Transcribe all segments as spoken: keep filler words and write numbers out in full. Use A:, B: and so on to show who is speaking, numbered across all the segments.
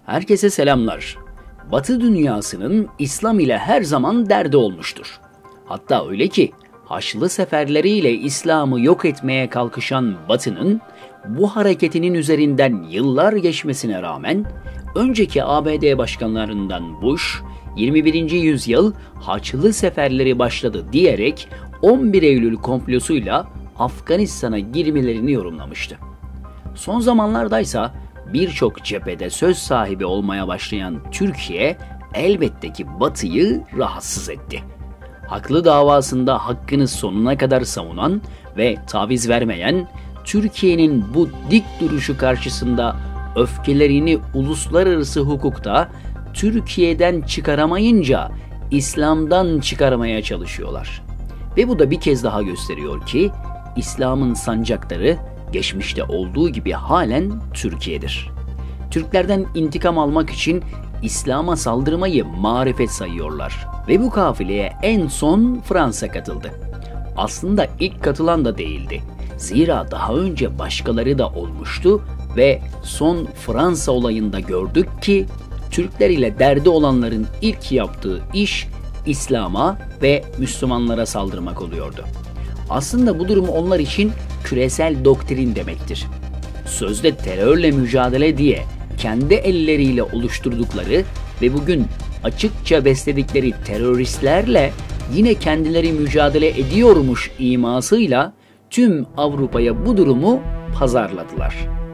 A: Herkese selamlar. Batı dünyasının İslam ile her zaman derdi olmuştur. Hatta öyle ki Haçlı seferleriyle İslam'ı yok etmeye kalkışan Batı'nın bu hareketinin üzerinden yıllar geçmesine rağmen önceki A B D başkanlarından Bush, yirmi birinci yüzyıl Haçlı seferleri başladı diyerek on bir Eylül komplosuyla Afganistan'a girmelerini yorumlamıştı. Son zamanlardaysa birçok cephede söz sahibi olmaya başlayan Türkiye elbette ki Batı'yı rahatsız etti. Haklı davasında hakkını sonuna kadar savunan ve taviz vermeyen Türkiye'nin bu dik duruşu karşısında öfkelerini uluslararası hukukta Türkiye'den çıkaramayınca İslam'dan çıkarmaya çalışıyorlar. Ve bu da bir kez daha gösteriyor ki İslam'ın sancakları geçmişte olduğu gibi halen Türkiye'dir. Türklerden intikam almak için İslam'a saldırmayı marifet sayıyorlar. Ve bu kafileye en son Fransa katıldı. Aslında ilk katılan da değildi. Zira daha önce başkaları da olmuştu ve son Fransa olayında gördük ki Türkler ile derdi olanların ilk yaptığı iş İslam'a ve Müslümanlara saldırmak oluyordu. Aslında bu durum onlar için küresel doktrin demektir. Sözde terörle mücadele diye kendi elleriyle oluşturdukları ve bugün açıkça besledikleri teröristlerle yine kendileri mücadele ediyormuş imasıyla tüm Avrupa'ya bu durumu pazarladılar.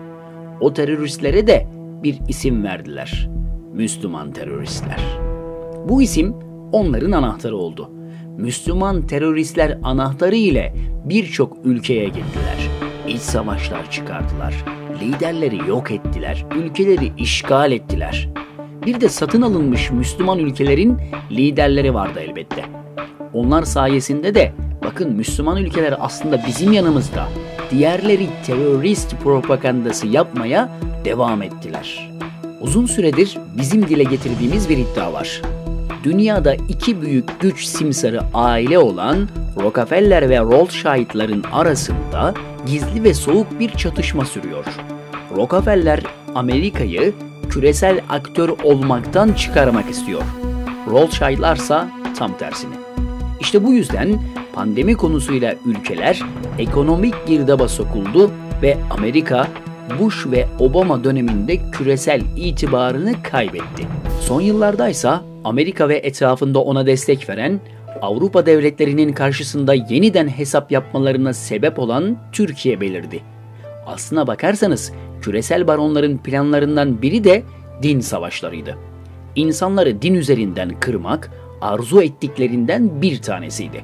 A: O teröristlere de bir isim verdiler. Müslüman teröristler. Bu isim onların anahtarı oldu. Müslüman teröristler anahtarı ile birçok ülkeye gittiler. İç savaşlar çıkardılar. Liderleri yok ettiler. Ülkeleri işgal ettiler. Bir de satın alınmış Müslüman ülkelerin liderleri vardı elbette. Onlar sayesinde de bakın Müslüman ülkeler aslında bizim yanımızda. Diğerleri terörist propagandası yapmaya devam ettiler. Uzun süredir bizim dile getirdiğimiz bir iddia var. Dünyada iki büyük güç simsarı aile olan Rockefeller ve Rothschild'ların arasında gizli ve soğuk bir çatışma sürüyor. Rockefeller Amerika'yı küresel aktör olmaktan çıkarmak istiyor. Rothschild'larsa tam tersini. İşte bu yüzden pandemi konusuyla ülkeler ekonomik girdaba sokuldu ve Amerika Bush ve Obama döneminde küresel itibarını kaybetti. Son yıllardaysa Amerika ve etrafında ona destek veren, Avrupa devletlerinin karşısında yeniden hesap yapmalarına sebep olan Türkiye belirdi. Aslına bakarsanız küresel baronların planlarından biri de din savaşlarıydı. İnsanları din üzerinden kırmak arzu ettiklerinden bir tanesiydi.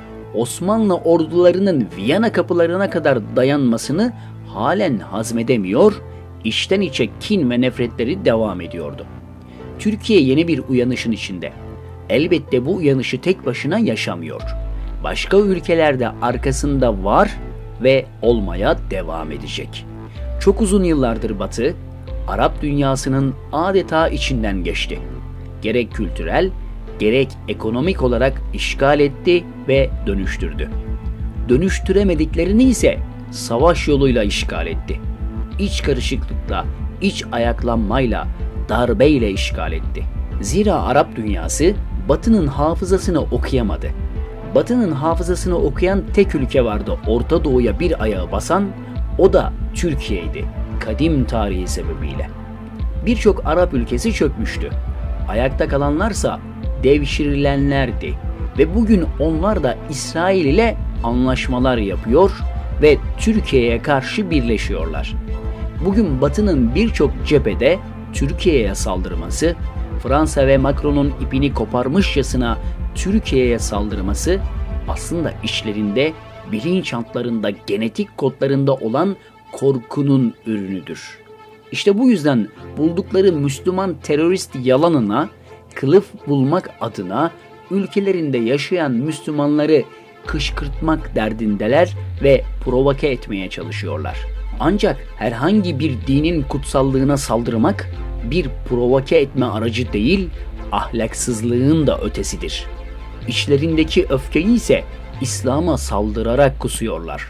A: Osmanlı ordularının Viyana kapılarına kadar dayanmasını halen hazmedemiyor, içten içe kin ve nefretleri devam ediyordu. Türkiye yeni bir uyanışın içinde. Elbette bu uyanışı tek başına yaşamıyor. Başka ülkelerde arkasında var ve olmaya devam edecek. Çok uzun yıllardır Batı, Arap dünyasının adeta içinden geçti. Gerek kültürel, gerek ekonomik olarak işgal etti ve dönüştürdü. Dönüştüremediklerini ise savaş yoluyla işgal etti. İç karışıklıkla, iç ayaklanmayla, darbeyle işgal etti. Zira Arap dünyası Batı'nın hafızasını okuyamadı. Batı'nın hafızasını okuyan tek ülke vardı Orta Doğu'ya bir ayağı basan, o da Türkiye'ydi kadim tarihi sebebiyle. Birçok Arap ülkesi çökmüştü. Ayakta kalanlarsa devşirilenlerdi ve bugün onlar da İsrail ile anlaşmalar yapıyor ve Türkiye'ye karşı birleşiyorlar. Bugün Batı'nın birçok cephede Türkiye'ye saldırması, Fransa ve Macron'un ipini koparmışçasına Türkiye'ye saldırması aslında içlerinde, bilinçaltlarında, genetik kodlarında olan korkunun ürünüdür. İşte bu yüzden buldukları Müslüman terörist yalanına kılıf bulmak adına ülkelerinde yaşayan Müslümanları kışkırtmak derdindeler ve provoke etmeye çalışıyorlar. Ancak herhangi bir dinin kutsallığına saldırmak bir provoke etme aracı değil, ahlaksızlığın da ötesidir. İçlerindeki öfkeyi ise İslam'a saldırarak kusuyorlar.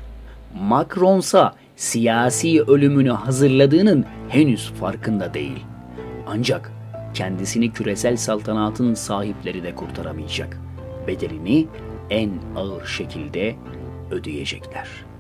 A: Macron'sa siyasi ölümünü hazırladığının henüz farkında değil. Ancak kendisini küresel saltanatın sahipleri de kurtaramayacak. Bedelini en ağır şekilde ödeyecekler.